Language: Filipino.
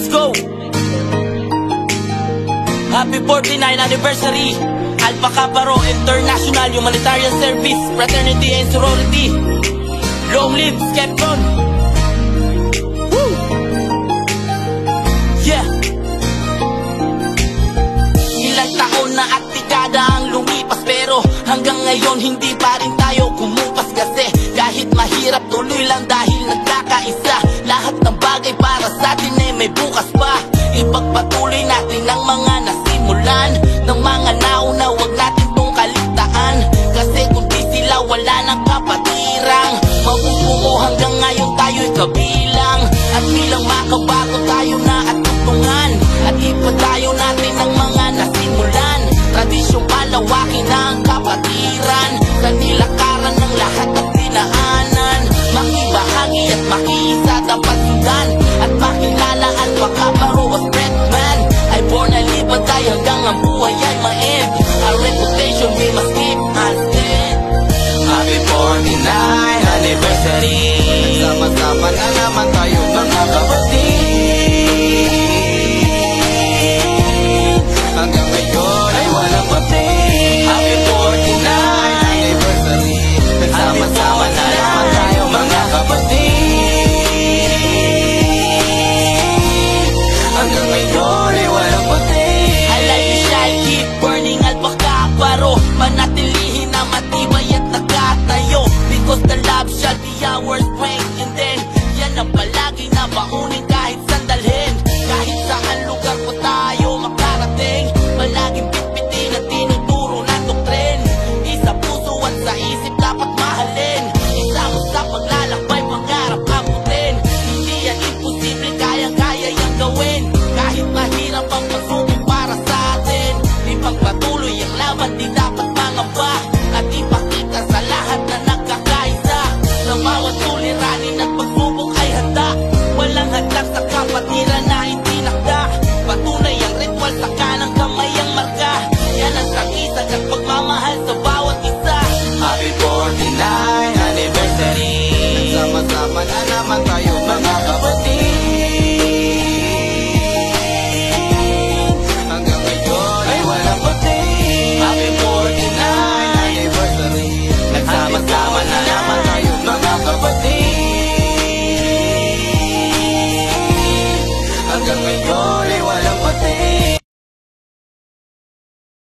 go! Happy 49th anniversary Alpha Kappa Rho International Humanitarian Service Fraternity and Sorority. Long live Skeptron. Woo! Yeah. Ilang taon na at dekada ang lumipas, pero hanggang ngayon hindi pa rin tayo kumupas. Kasi kahit mahirap, tuloy lang dahil nagkakaisa. Lahat ng bagay para sa atin may bukas pa. Ipagpatuloy natin ang mga nasimulan ng mga nauna, wag natin tong kaligtaan. Kasi kung di sila, wala ng kapatirang mabubuo hanggang ngayon tayo'y kabilang. At bilang makabago tayo na at tutungan, at ipadayo natin ang mga nasimulan. Tradisyong palawakin na ang kapatiran, sa nilakaran ng lahat at dinaanan. Makibahagi at makiisa dapat sundan, at makilala at makaparo as Batman. Ay born na libantay hanggang ang buhay ay ma-end. Our reputation we must keep and stand. Happy 49th anniversary. Nagsama-sama na naman tayo mga kapatid. Hanggang ngayon ay walang pati. Happy 49th anniversary. Nagsama-sama na naman tayo mga kapatid. Hanggang ngayon ay walang pati. Our life we shall keep burning Alpha Kappa Rho. Manatilihin na matibay at nakatayo, because the love shall be our strength. And then, yan ang palagi na baunin kahit sandalhin. Kahit saan lugar po tayo makarating, palaging pitpitin at tinuturo na doktrin. Isa puso at sa isip dapat mahalin. Isama sa paglalakbay, pangarap abutin. Hindi yan imposible, kayang-kaya yang gawin. Kahit mahirap ang pagsubok para sa atin, ipagpatuloy ang laban, di dapat mangamba. At ipakita sa lahat na nagkakaisa, sa bawat suliranin at pagsubok ay handa. Walang hadlang sa kapatiran na itinakda. Patunay ang ritual sa kanang kamay ang marka. Yan ang sangisag at pagmamahal sa bawat isa.